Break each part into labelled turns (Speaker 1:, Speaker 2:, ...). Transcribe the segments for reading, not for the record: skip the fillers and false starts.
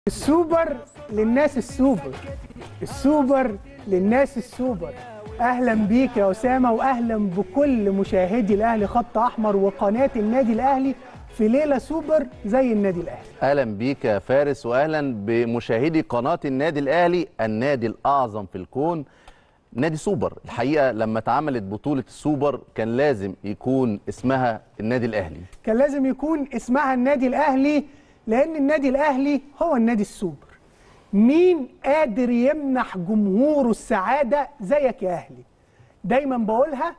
Speaker 1: السوبر للناس السوبر، السوبر للناس السوبر. اهلا بيك يا اسامه واهلا بكل مشاهدي الاهلي خط احمر وقناه النادي الاهلي في ليله سوبر زي النادي الاهلي.
Speaker 2: اهلا بيك يا فارس واهلا بمشاهدي قناه النادي الاهلي، النادي الاعظم في الكون، نادي سوبر. الحقيقه لما اتعملت بطوله السوبر كان لازم يكون اسمها النادي الاهلي،
Speaker 1: كان لازم يكون اسمها النادي الاهلي لان النادي الاهلي هو النادي السوبر. مين قادر يمنح جمهوره السعاده زيك يا اهلي؟ دايما بقولها،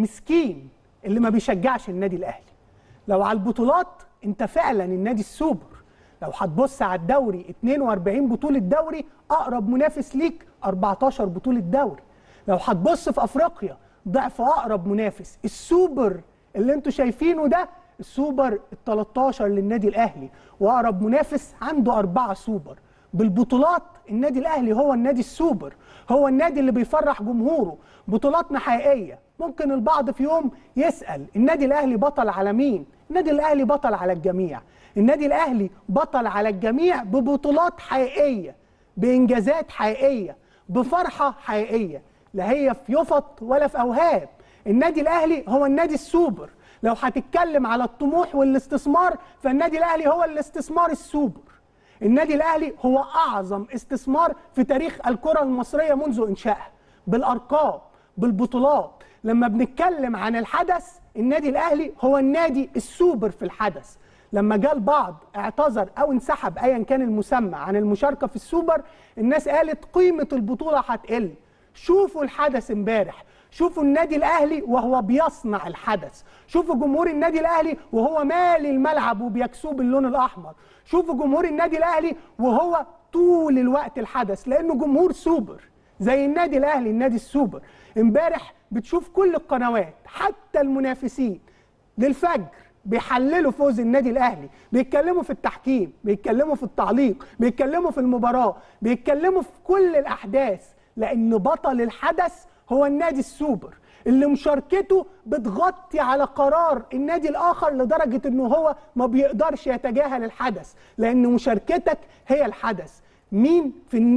Speaker 1: مسكين اللي ما بيشجعش النادي الاهلي. لو على البطولات انت فعلا النادي السوبر. لو هتبص على الدوري 42 بطوله دوري، اقرب منافس ليك 14 بطوله دوري. لو هتبص في افريقيا ضعف اقرب منافس. السوبر اللي انتوا شايفينه ده السوبر ال13 للنادي الاهلي، واقرب منافس عنده 4 سوبر. بالبطولات النادي الاهلي هو النادي السوبر، هو النادي اللي بيفرح جمهوره. بطولاتنا حقيقيه. ممكن البعض في يوم يسال النادي الاهلي بطل على مين؟ النادي الاهلي بطل على الجميع. النادي الاهلي بطل على الجميع ببطولات حقيقيه، بانجازات حقيقيه، بفرحه حقيقيه، لا هي في يفط ولا في اوهام. النادي الاهلي هو النادي السوبر. لو هتتكلم على الطموح والاستثمار فالنادي الاهلي هو الاستثمار السوبر. النادي الاهلي هو اعظم استثمار في تاريخ الكره المصريه منذ انشائها، بالارقام، بالبطولات. لما بنتكلم عن الحدث النادي الاهلي هو النادي السوبر في الحدث. لما جاء البعض اعتذر او انسحب ايا كان المسمى عن المشاركه في السوبر، الناس قالت قيمه البطوله هتقل. شوفوا الحدث امبارح، شوفوا النادي الاهلي وهو بيصنع الحدث، شوفوا جمهور النادي الاهلي وهو مالي الملعب وبيكسوه باللون الاحمر، شوفوا جمهور النادي الاهلي وهو طول الوقت الحدث، لانه جمهور سوبر زي النادي الاهلي النادي السوبر. امبارح بتشوف كل القنوات حتى المنافسين للفجر بيحللوا فوز النادي الاهلي، بيتكلموا في التحكيم، بيتكلموا في التعليق، بيتكلموا في المباراه، بيتكلموا في كل الاحداث، لان بطل الحدث هو النادي السوبر اللي مشاركته بتغطي على قرار النادي الاخر لدرجه انه هو ما بيقدرش يتجاهل الحدث، لان مشاركتك هي الحدث. مين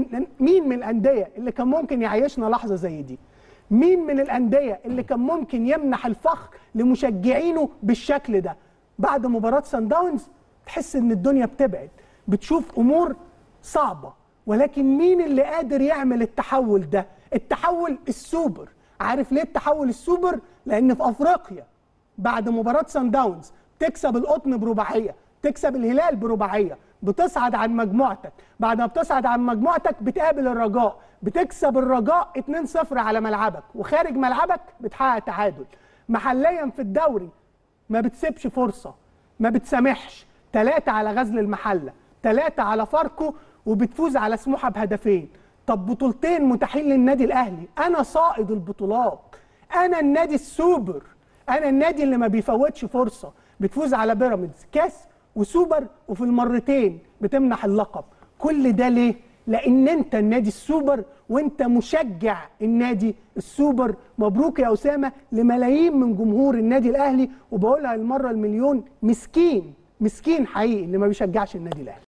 Speaker 1: من الانديه اللي كان ممكن يعيشنا لحظه زي دي؟ مين من الانديه اللي كان ممكن يمنح الفخر لمشجعينه بالشكل ده؟ بعد مباراه سان داونز تحس ان الدنيا بتبعد، بتشوف امور صعبه، ولكن مين اللي قادر يعمل التحول ده؟ التحول السوبر. عارف ليه التحول السوبر؟ لان في افريقيا بعد مباراه سان داونز تكسب القطن برباعيه، تكسب الهلال برباعيه، بتصعد عن مجموعتك. بعد ما بتصعد عن مجموعتك بتقابل الرجاء، بتكسب الرجاء 2-0 على ملعبك، وخارج ملعبك بتحقق تعادل. محليا في الدوري ما بتسيبش فرصه، ما بتسامحش. 3 على غزل المحله، 3 على فاركو، وبتفوز على سموحه بهدفين. طب بطولتين متاحين للنادي الاهلي. انا صائد البطولات، انا النادي السوبر، انا النادي اللي ما بيفوتش فرصه. بتفوز على بيراميدز كاس وسوبر، وفي المرتين بتمنح اللقب. كل ده ليه؟ لان انت النادي السوبر وانت مشجع النادي السوبر. مبروك يا اسامه لملايين من جمهور النادي الاهلي، وبقولها المره المليون، مسكين مسكين حقيقي اللي ما بيشجعش النادي الاهلي.